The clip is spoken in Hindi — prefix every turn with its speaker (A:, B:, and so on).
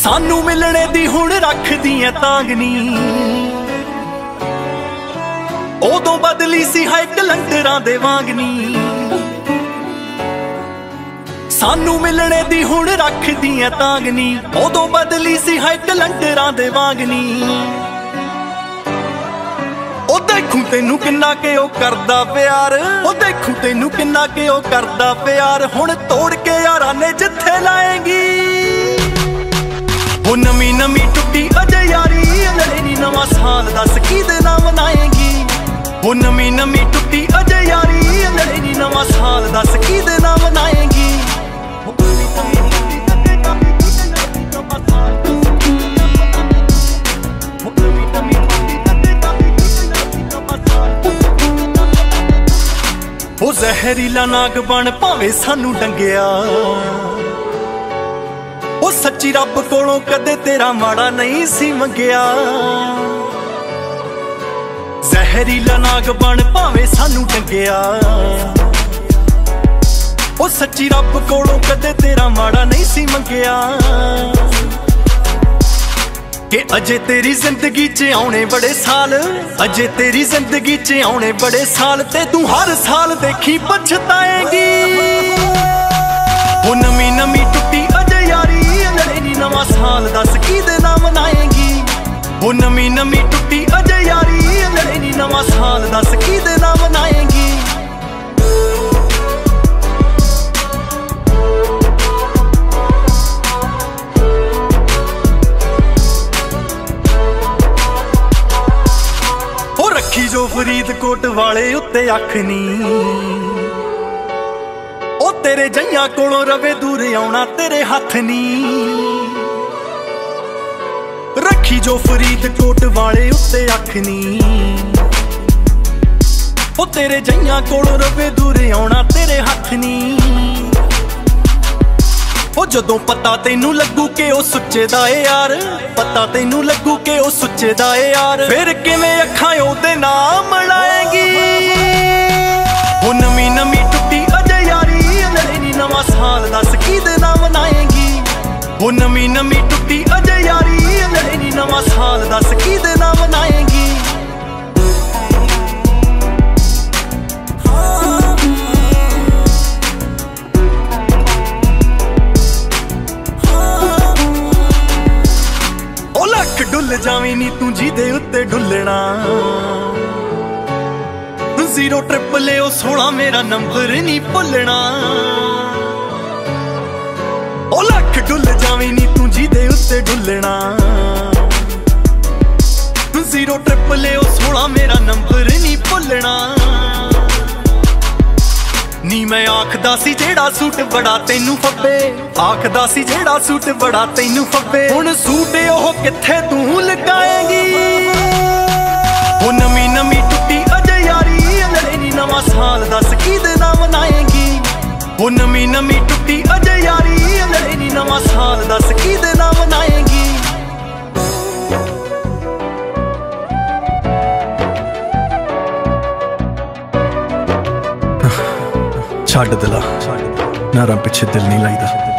A: सानू मिलने दी हुण रखदी ऐ तांगनी, उदों बदली सी है कलंडरां दे वांगनी। सानू मिलने दी हुण रखदी ऐ तांगनी, उदों बदली सी है कलंडरां दे वांगनी। ओ देखूं तेनू किन्ना के ओ करदा प्यार, ओ देखूं तेनू किन्ना के ओ करदा प्यार। हुण तोड़ के यारां ने जिथे लाएंगी, ओ नमी नमी टुटी अजे यारी अगले नी नवां साल दस किहदे नाल मनाएंगी। ओ नमी नमी टुटी अजे यारी अगले नी नवां साल दस किहदे नाल मनाएंगी। ओ जहरीला नाग बन भावें सानू डंगिया, ओ सच्ची रब कोलों कदे तेरा माड़ा नहीं सी मंगिया। जहरीला नाग बन भावें सानू डंगिया, ओ सच्ची रब कोलों कदे तेरा माड़ा नहीं सी मंगिया। कि अजे तेरी जिंदगी च आने बड़े साल, अजे तेरी जिंदगी च आने बड़े साल, ते तू हर साल देखी पछताएंगी। ओ नमी नमी टुटी अजे यारी अगले नी नवां साल दस किहदे नाल मनाएंगी। ओ नमी नमी टुटी अजे यारी अगले नी नवां साल दस किहदे नाल मनाएंगी। रखी जो फरीदकोट वाले उत्ते अख नी, ओ तेरे जइयां कोलों रवे दूर आउणा तेरे हथ नी। रखी जो फरीदकोट वाले उत्ते अख नी, ओ तेरे जइयां कोलों रवे दूर आउणा तेरे हथ नी। ओ जदों पता तैनू लगू के ओ सुच्चे दा ए यार, पता तैनू लगू के ओ सुच्चे दा ए यार, फिर किवें अखां ओदे नाम मिलाएंगी। ओ नमी नमी टुटी अजे यारी अगले नी नवां साल दस किहदे नाल मनाएंगी। ओ नमी नमी टुटी अजे यारी अगले नी नवां साल दस किहदे नाल मनाएंगी। डुल जावी नी तू जिहदे उत्ते डुलना, 00016 मेरा नंबर नी भुलना। ओ लख डुल जावी नी तू जिहदे उत्ते डुलना, 00016 मेरा नंबर नी भुलना। नी मैं आखदा सी जेड़ा सूट बड़ा तैनू फब्बे, आखदा सी जेड़ा सूट बड़ा तैनू फब्बे, हुण सूट ओह कित्थे तू लगाएंगी। ओ नमी नमी टुटी अजे यारी अगले नी नवां साल दस किहदे नाल मनाएंगी। ओ नमी नमी टुटी अजे यारी अगले नी नवां साल दस किहदे नाल मनाएंगी। छड्ड दिला, नारां पिछे दिल नहीं लाईदा।